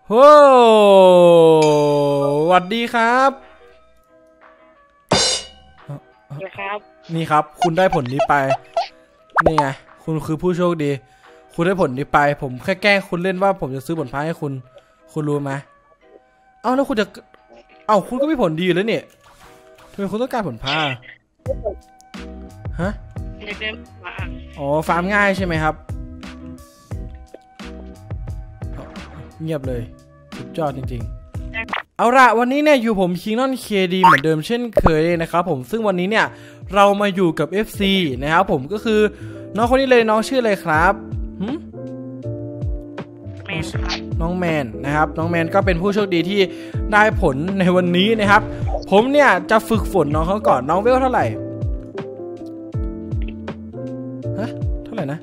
โอ้สวัสดีครับครับนี่ครับคุณได้ผลนี้ไปนี่ไงคุณคือผู้โชคดีคุณได้ผลนี้ไปผมแค่แกล้งคุณเล่นว่าผมจะซื้อผลพายให้คุณรู้ไหมเอ้าแล้วคุณจะคุณก็มีผลดีแล้วเนี่ยทำไมคุณต้องการผลพายฮะอ๋อฟาร์มง่ายใช่ไหมครับเงียบเลยสุดยอดจริงๆเอาละวันนี้เนี่ยอยู่ผมคิงนอนเคดีเหมือนเดิมเช่นเคยนะครับผมซึ่งวันนี้เนี่ยเรามาอยู่กับ FC นะครับผมก็คือน้องคนนี้เลยน้องชื่ออะไรครับแมนครับน้องแมนนะครับน้องแมนก็เป็นผู้โชคดีที่ได้ผลในวันนี้นะครับผมเนี่ยจะฝึกฝนน้องเขาก่อนน้องเวลเท่าไหร่ฮะเท่าไหร่นะ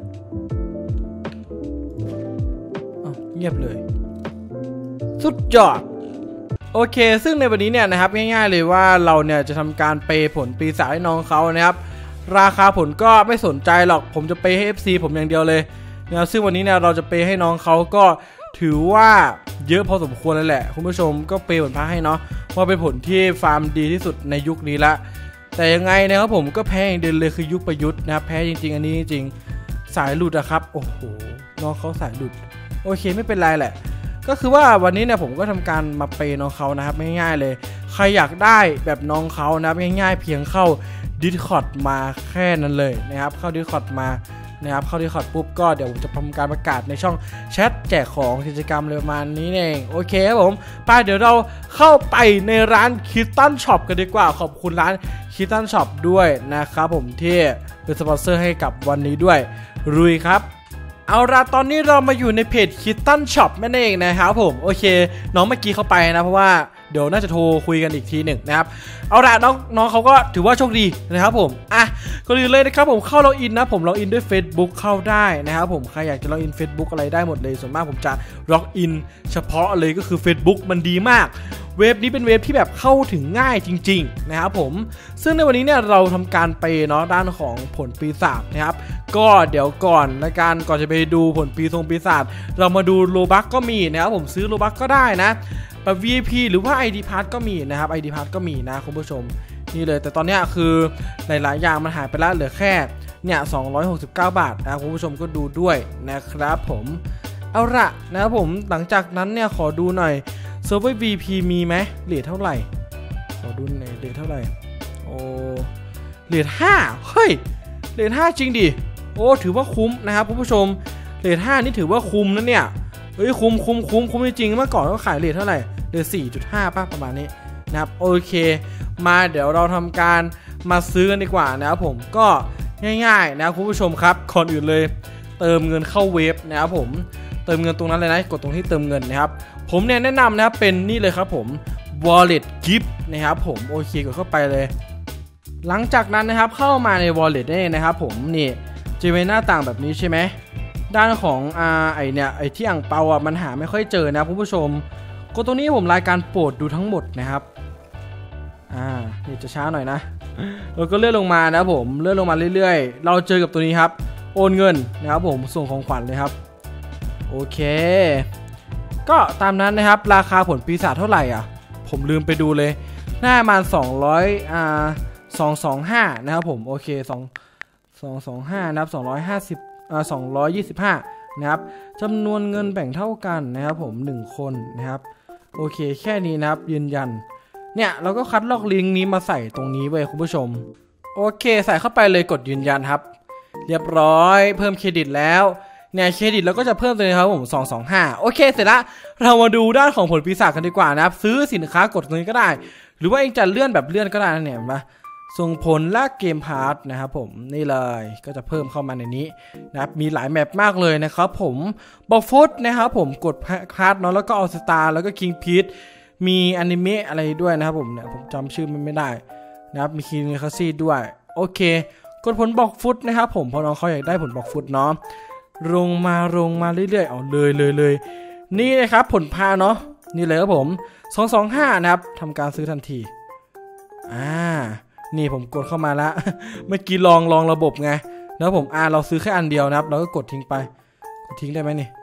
เงียบเลยสุดยอดโอเคซึ่งในวันนี้เนี่ยนะครับง่ายๆเลยว่าเราเนี่ยจะทำการเปย์ผลปีศาจให้น้องเขานะครับราคาผลก็ไม่สนใจหรอกผมจะเปย์ให้ FC ผมอย่างเดียวเลยนะซึ่งวันนี้เนี่ยเราจะเปย์ให้น้องเขาก็ถือว่าเยอะพอสมควรเลยแหละคุณผู้ชมก็เปย์ผลพาให้เนาะเพราะเป็นผลที่ฟาร์มดีที่สุดในยุคนี้ละแต่ยังไงนะครับผมก็แพ้อย่างเดียวเลยคือยุคประยุทธ์นะครับแพ้จริงๆอันนี้จริงๆสายหลุดอะครับโอ้โหน้องเขาสายหลุดโอเคไม่เป็นไรแหละก็คือว่าวันนี้เนี่ยผมก็ทำการมาเปย์น้องเขานะครับง่ายๆเลยใครอยากได้แบบน้องเขานะครับง่ายๆเพียงเข้า Discord มาแค่นั้นเลยนะครับเข้า Discord มานะครับเข้า Discord ปุ๊บก็เดี๋ยวผมจะทำการประกาศในช่องแชทแจกของกิจกรรมเลยประมาณนี้เองโอเคครับผมไปเดี๋ยวเราเข้าไปในร้านคิตตันช็อปกันดีกว่าขอบคุณร้านคิตตันช็อปด้วยนะครับผมที่เป็นสปอนเซอร์ให้กับวันนี้ด้วยรุยครับเอาละตอนนี้เรามาอยู่ในเพจคิตตันช็อปนั่นเองนะครับผมโอเคน้องเมื่อกี้เข้าไปนะเพราะว่าเดี๋ยวน่าจะโทรคุยกันอีกทีหนึ่งนะครับเอาละน้องเขาก็ถือว่าโชคดีนะครับผมก็เลยนะครับผมเข้าล็อกอินนะผมล็อกอินด้วย Facebook เข้าได้นะครับผมใครอยากจะล็อกอิน Facebook อะไรได้หมดเลยส่วนมากผมจะล็อกอินเฉพาะเลยก็คือ Facebook มันดีมากเว็บนี้เป็นเว็บที่แบบเข้าถึงง่ายจริงๆนะครับผมซึ่งในวันนี้เนี่ยเราทำการไปเนาะด้านของผลปีศาจนะครับก็เดี๋ยวก่อนจะไปดูผลปีศาจเรามาดูโลบัคก็มีนะครับผมซื้อโลบัคก็ได้นะแบบ VIP หรือว่า ID Pass ก็มีนะครับ ID Pass ก็มีนะคุณผู้ชมนี่เลยแต่ตอนนี้คือหลายๆอย่างมันหายไปแล้วเหลือแค่เนี่ย269 บาทนะคุณผู้ชมก็ดูด้วยนะครับผมเอาละนะครับผมหลังจากนั้นเนี่ยขอดูหน่อยเซิร์ฟเวอร์ VP มีไหมเรทเท่าไหร่ขอดูหน่อยเรทเท่าไหร่โอ้เรท5เฮ้ยเรท5จริงดิโอ้ถือว่าคุ้มนะครับคุณผู้ชมเรท5นี่ถือว่าคุ้มนะเนี่ยเฮ้ยคุ้มจริงๆเมื่อก่อนเขาขายเรทเท่าไหร่เรท 4.5 ป่ะประมาณนี้นะครับโอเคมาเดี๋ยวเราทำการมาซื้อกันดีกว่านะครับผมก็ง่ายๆนะคุณผู้ชมครับก่อนอื่นเลยเติมเงินเข้าเว็บนะครับผมเติมเงินตรงนั้นเลยนะกดตรงที่เติมเงินนะครับผมเนี่ยแนะนำนะครับเป็นนี่เลยครับผม Wallet Gift นะครับผมโอเคกดเข้าไปเลยหลังจากนั้นนะครับเข้ามาใน Wallet ได้นะครับผมนี่จะเป็นหน้าต่างแบบนี้ใช่ไหมด้านของไอที่อ่างเปามันหาไม่ค่อยเจอนะคุณผู้ชมกดตรงนี้ผมรายการโปรดดูทั้งหมดนะครับนี่จะช้าหน่อยนะแล้วก็เลื่อนลงมานะผมเลื่อนลงมาเรื่อยๆเราเจอกับตัวนี้ครับโอนเงินนะครับผมส่งของขวัญเลยครับโอเคก็ตามนั้นนะครับราคาผลปีศาจเท่าไหร่ผมลืมไปดูเลยหน้าประมาณ225นะครับผมโอเค225นะครับ225นะครับจำนวนเงินแบ่งเท่ากันนะครับผม1คนนะครับโอเคแค่นี้นะครับยืนยันเนี่ยเราก็คัดลอกลิงก์นี้มาใส่ตรงนี้ไว้คุณผู้ชมโอเคใส่เข้าไปเลยกดยืนยันครับเรียบร้อยเพิ่มเครดิตแล้วเนี่ยเครดิตเราก็จะเพิ่มตัวนี้ครับผม225โอเคเสร็จละเรามาดูด้านของผลปีศาจกันดีกว่านะครับซื้อสินค้ากดตรงนี้ก็ได้หรือว่าเองจะเลื่อนแบบเลื่อนก็ได้นะเนี่ยมาส่งผลและเกมพาร์ทนะครับผมนี่เลยก็จะเพิ่มเข้ามาในนี้นะครับมีหลายแมปมากเลยนะครับผมบอกฟุตนะครับผมกดพาร์ทเนาะแล้วก็เอาสตาร์แล้วก็คิงพีทมีอนิเมะอะไรด้วยนะครับผมเนี่ยผมจำชื่อมันไม่ได้นะครับมีคิงคาซี่ด้วยโอเคกดผลบอกฟุตนะครับผมเพราะน้องเขาอยากได้ผลบอกฟุตเนาะลงมาเรื่อยๆเอาเลยนี่นะครับผลพาเนาะนี่เลยครับผม225นะครับทำการซื้อทันทีนี่ผมกดเข้ามาแล้วเมื่อกี้ลองระบบไงแล้วผมเราซื้อแค่อันเดียวนะครับเราก็กดทิ้งไปกดทิ้งได้ไหมนี่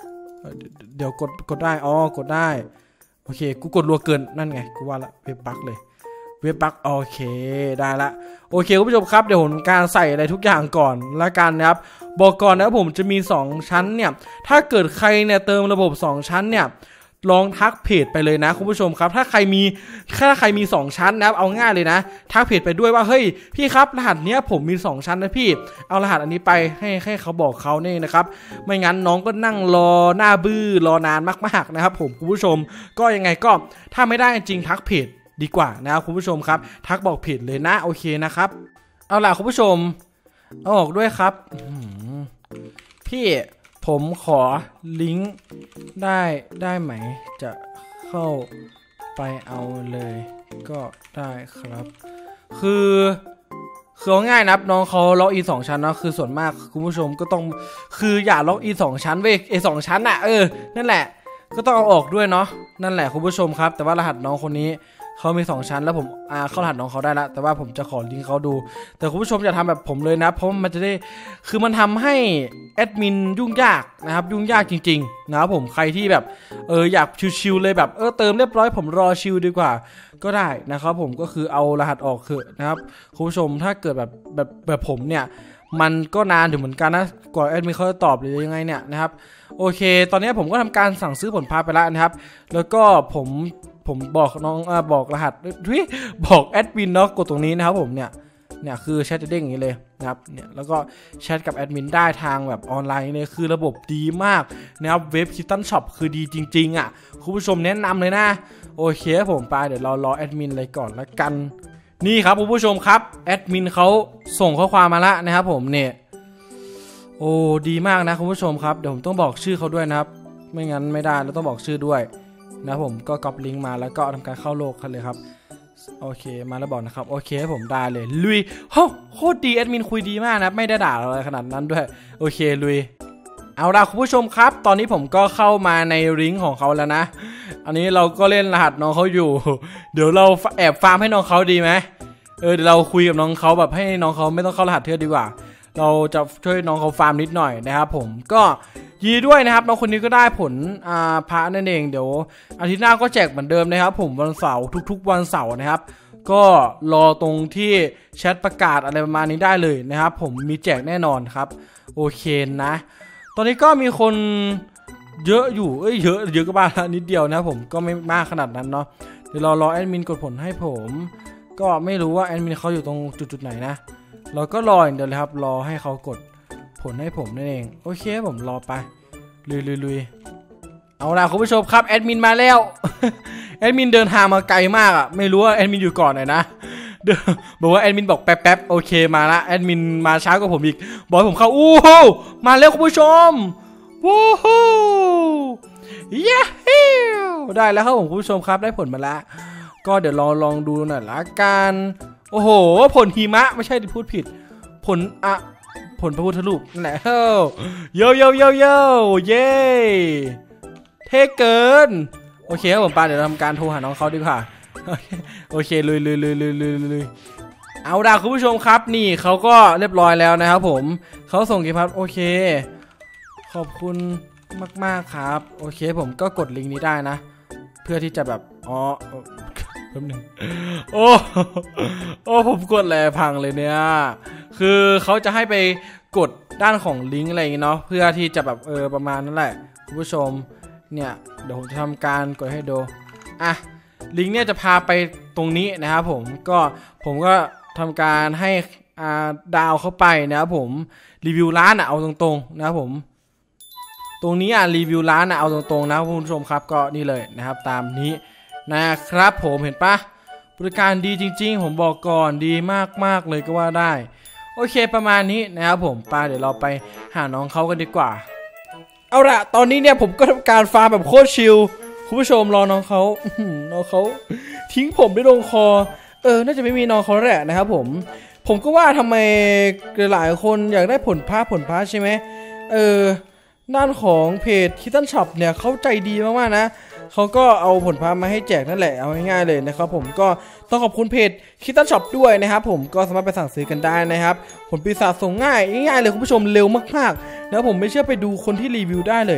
เดี๋ยวกดได้กดได้โอเคกูกดรัวเกินนั่นไงกูว่าละเว็บบั๊กเลยเว็บบั๊กโอเคได้ละโอเคคุณผู้ชมครับเดี๋ยวผมการใส่อะไรทุกอย่างก่อนละกันนะครับบอกก่อนนะผมจะมี2ชั้นเนี่ยถ้าเกิดใครเนี่ยเติมระบบ2ชั้นเนี่ยลองทักเพจไปเลยนะคุณผู้ชมครับถ้าใครมี2ชั้นนะครับเอาง่ายเลยนะทักเพจไปด้วยว่าเฮ้ยพี่ครับรหัสเนี้ยผมมี2ชั้นนะพี่เอารหัสอันนี้ไปให้เขาบอกเขาเนี่ยนะครับไม่งั้นน้องก็นั่งรอหน้าบื้อรอนานมากๆนะครับผมคุณผู้ชมก็ยังไงก็ถ้าไม่ได้จริงทักเพจดีกว่านะครับคุณผู้ชมครับทักบอกเพจเลยนะโอเคนะครับเอาล่ะคุณผู้ชมเอาออกด้วยครับพี่ผมขอลิงก์ได้ไหมจะเข้าไปเอาเลยก็ได้ครับคือง่ายนะน้องเขาล็อกอี2ชั้นนะคือส่วนมากคุณผู้ชมก็ต้องคืออย่าล็อกอี2ชั้นเว้ย2ชั้นอ่ะนั่นแหละก็ต้องเอาออกด้วยเนาะนั่นแหละคุณผู้ชมครับแต่ว่ารหัสน้องคนนี้เขามี2ชั้นแล้วผมเข้ารหัสน้องเขาได้แล้วแต่ว่าผมจะขอลิงก์เขาดูแต่คุณผู้ชมอย่าทำแบบผมเลยนะเพราะมันจะได้คือมันทำให้แอดมินยุ่งยากนะครับยุ่งยากจริงๆนะครับผมใครที่แบบอยากชิวๆเลยแบบเติมเรียบร้อยผมรอชิวดีกว่าก็ได้นะครับผมก็คือเอารหัสออกคือนะครับคุณผู้ชมถ้าเกิดแบบผมเนี่ยมันก็นานถึงเหมือนกันนะกว่าแอดมินเขาจะตอบหรือยังไงเนี่ยนะครับโอเคตอนนี้ผมก็ทำการสั่งซื้อผลพาไปแล้วนะครับแล้วก็ผมบอกน้องบอกรหัสบอกแอดมินเนาะกดตรงนี้นะครับผมเนี่ยคือแชทจะเด้งอย่างนี้เลยนะครับเนี่ยแล้วก็แชทกับแอดมินได้ทางแบบออนไลน์เนี่ยคือระบบดีมากนะครับเว็บคิตตันช็อปคือดีจริงๆอ่ะคุณผู้ชมแนะนำเลยนะโอเคผมไปเดี๋ยวเรารอแอดมินเลยก่อนละกันนี่ครับคุณผู้ชมครับแอดมินเขาส่งข้อความมาแล้วนะครับผมเนี่ยโอ้ดีมากนะคุณผู้ชมครับเดี๋ยวผมต้องบอกชื่อเขาด้วยนะครับไม่งั้นไม่ได้เราต้องบอกชื่อด้วยนะผมก็ก๊อปลิงก์มาแล้วก็ทำการเข้าโลกกันเลยครับโอเคมาแล้วบอกนะครับโอเคผมได้เลยลุยโคตรดีแอดมินคุยดีมากนะไม่ได้ด่าอะไรขนาดนั้นด้วยโอเคลุยเอาล่ะคุณผู้ชมครับตอนนี้ผมก็เข้ามาในลิงก์ของเขาแล้วนะอันนี้เราก็เล่นรหัสน้องเขาอยู่เดี๋ยวเราแอบฟาร์มให้น้องเขาดีไหมเดี๋ยวเราคุยกับน้องเขาแบบให้น้องเขาไม่ต้องเข้ารหัสเทื่อดีกว่าเราจะช่วยน้องเขาฟาร์มนิดหน่อยนะครับผมก็ยีด้วยนะครับน้องคนนี้ก็ได้ผลพระนั่นเองเดี๋ยวอาทิตย์หน้าก็แจกเหมือนเดิมนะครับผมวันเสาร์ทุกๆวันเสาร์นะครับก็รอตรงที่แชทประกาศอะไรประมาณนี้ได้เลยนะครับผมมีแจกแน่นอนครับโอเคนะตอนนี้ก็มีคนเยอะอยู่เยอะก็บ้างนิดเดียวนะผมก็ไม่มากขนาดนั้นเนาะเดี๋ยวรอแอดมินกดผลให้ผมก็ไม่รู้ว่าแอดมินเขาอยู่ตรงจุดไหนนะเราก็รออย่างเดียวเลยครับรอให้เขากดผลให้ผมนั่นเองโอเคผมรอไปลุยเอาล่ะคุณผู้ชมครับแอดมินมาแล้วแอดมินเดินทางมาไกลมากอ่ะไม่รู้ว่าแอดมินอยู่ก่อนไหนนะบอกว่าแอดมินบอกแป๊บโอเคมาละแอดมินมาช้ากว่าผมอีกบอกผมเข้าอู้หูมาแล้วคุณผู้ชมวู้ฮู้ย้ฮิวได้แล้วครับผมคุณผู้ชมครับได้ผลมาแล้วก็เดี๋ยวลองดูหน่อยละกันโอ้โหผลหิมะไม่ใช่พูดผิดผลพระพุทธรูปนั่นแหละโยเย้เท่เกินโอเคครับผมไปเดี๋ยวทำการโทรหาน้องเขาดีกว่าโอเคลุยเอาล่ะคุณผู้ชมครับนี่เขาก็เรียบร้อยแล้วนะครับผมเขาส่งกี่พัทโอเคขอบคุณมากๆครับโอเคผมก็กดลิงก์นี้ได้นะเพื่อที่จะแบบแป๊บนึงโอ้ผมกดแล้วพังเลยเนี่ยคือเขาจะให้ไปกดด้านของลิงก์อะไรอย่างเงี้ยเนาะเพื่อที่จะแบบประมาณนั้นแหละคุณผู้ชมเนี่ยเดี๋ยวผมจะทำการกดให้ดูลิงก์เนี่ยจะพาไปตรงนี้นะครับผมก็ทำการให้ดาวเข้าไปนะครับผมรีวิวร้านเอาตรงๆนะครับผมตรงนี้รีวิวร้านเอาตรงๆนะคุณผู้ชมครับก็นี่เลยนะครับตามนี้นะครับผมเห็นปะบริการดีจริงๆผมบอกก่อนดีมากๆเลยก็ว่าได้โอเคประมาณนี้นะครับผมเดี๋ยวเราไปหาน้องเขากันดีกว่าเอาละตอนนี้เนี่ยผมก็ทำการฟาร์มแบบโคตรชิลคุณผู้ชมรอน้องเขาทิ้งผมด้วยลงคอน่าจะไม่มีน้องเขาแหละนะครับผมก็ว่าทำไมหลายคนอยากได้ผลพาใช่ไหมด้านของเพจคิตตันช็อปเนี่ยเขาใจดีมากๆนะเขาก็เอาผลพามาให้แจกนั่นแหละเอาง่ายๆเลยนะครับผมก็ต้องขอบคุณเพจคิตตันช็อปด้วยนะครับผมก็สามารถไปสั่งซื้อกันได้นะครับผลปีศาจส่งง่ายเลยคุณผู้ชมเร็วมากๆนะผมไม่เชื่อไปดูคนที่รีวิวได้เลย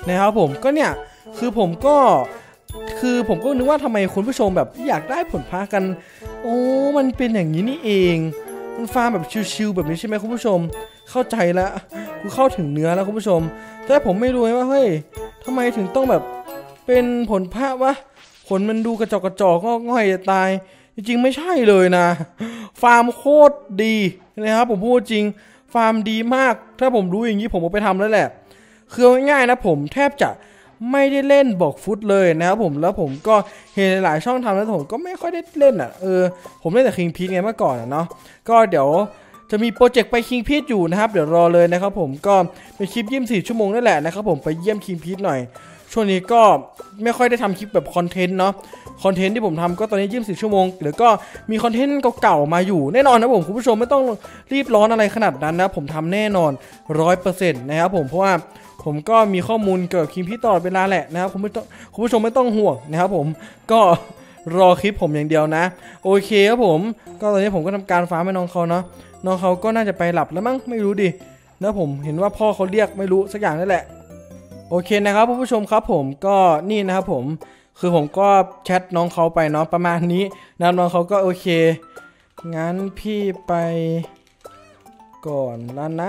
นะครับผมก็เนี่ยคือผมก็นึกว่าทำไมคุณผู้ชมแบบอยากได้ผลพากันโอ้มันเป็นอย่างนี้นี่เองมันฟาร์มแบบชิวๆแบบนี้ใช่ไหมคุณผู้ชมเข้าใจแล้วกูเข้าถึงเนื้อแล้วคุณผู้ชมแต่ผมไม่รู้ว่าเฮ้ยทำไมถึงต้องแบบเป็นผลพาวะผลมันดูกระจอกง่อยจะตายจริงๆไม่ใช่เลยนะฟาร์มโคตรดีนะครับผมพูดจริงฟาร์มดีมากถ้าผมรู้อย่างนี้ผมเอาไปทำแล้วแหละคือง่ายๆนะผมแทบจะไม่ได้เล่นบอกฟุตเลยนะครับผมแล้วผมก็เห็นหลายช่องทำแล้วผมก็ไม่ค่อยได้เล่นผมเล่นแต่คิงพีทไงเมื่อก่อนเนาะก็เดี๋ยวจะมีโปรเจกต์ไปคิงพีทอยู่นะครับเดี๋ยวรอเลยนะครับผมก็เป็นคลิป24 ชั่วโมงนั่นแหละนะครับผมไปเยี่ยมคิงพีทหน่อยช่วงนี้ก็ไม่ค่อยได้ทำคลิปแบบคอนเทนต์เนาะคอนเทนต์ที่ผมทำก็ตอนนี้24 ชั่วโมงหรือก็มีคอนเทนต์เก่าๆมาอยู่แน่นอนนะผมคุณผู้ชมไม่ต้องรีบร้อนอะไรขนาดนั้นนะผมทำแน่นอน 100% นะครับผมเพราะว่าผมก็มีข้อมูลเกี่ยวกับคิงพีทตลอดเวลาแหละนะครับคุณผู้ชมไม่ต้องห่วงนะครับผมก็รอคลิปผมอย่างเดียวนะโอเคครับผมก็ตอนนี้ผมก็ทำการฟาร์มให้น้องเขาเนาะน้องเขาก็น่าจะไปหลับแล้วมั้งไม่รู้ดินะผมเห็นว่าพ่อเขาเรียกไม่รู้สักอย่างนั่นแหละโอเคนะครับผู้ชมครับผมก็นี่นะครับผมคือผมก็แชทน้องเขาไปเนาะประมาณนี้นะน้องเขาก็โอเคงั้นพี่ไปก่อนแล้วนะ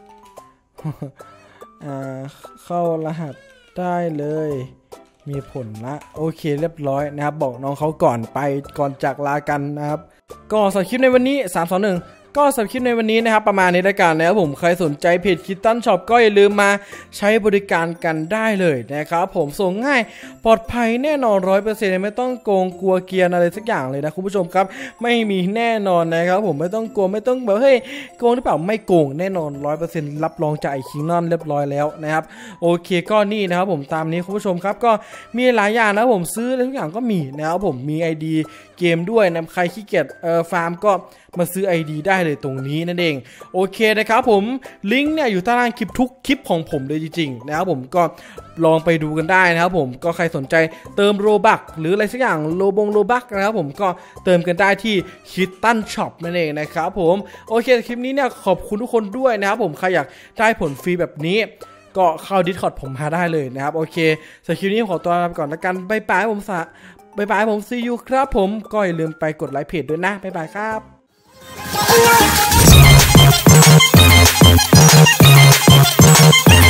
เข้ารหัสได้เลยมีผลละโอเคเรียบร้อยนะครับบอกน้องเขาก่อนจากลากันนะครับก็สำหรับคลิปในวันนี้321ก็สำหรับคลิปในวันนี้นะครับประมาณนี้แล้วกันนะครับผมใครสนใจเพจคิตตันช็อปก็อย่าลืมมาใช้บริการกันได้เลยนะครับผมส่งง่ายปลอดภัยแน่นอน 100% ไม่ต้องโกงกลัวเกียร์อะไรสักอย่างเลยนะคุณผู้ชมครับไม่มีแน่นอนนะครับผมไม่ต้องกลัวไม่ต้องแบบเฮ้ยโกงหรือเปล่าไม่โกงแน่นอน 100% รับรองจากไอคิงนอนเรียบร้อยแล้วนะครับโอเคก็นี่นะครับผมตามนี้คุณผู้ชมครับก็มีหลายอย่างนะผมซื้อทุกอย่างก็มีนะครับผมมี ID เกมด้วยนะใครขี้เกียจฟาร์มก็มาซื้อ ID ได้เลยตรงนี้นั่นเองโอเคนะครับผมลิงก์เนี่ยอยู่ใต้ล่างคลิปทุกคลิปของผมเลยจริงๆนะครับผมก็ลองไปดูกันได้นะครับผมก็ใครสนใจเติมโรบัคหรืออะไรสักอย่างโรบัคนะครับผมก็เติมกันได้ที่คิตตันช็อปนั่นเองนะครับผมโอเคคลิปนี้เนี่ยขอบคุณทุกคนด้วยนะครับผมใครอยากได้ผลฟรีแบบนี้ก็เข้า Discord ผมมาได้เลยนะครับโอเคสำหรับคลิปนี้ขอตัวลาไปก่อนแล้วกันบ๊ายบายผมซียูครับผมก็อย่าลืมไปกดไลค์เพจด้วยนะบ๊ายบายครับ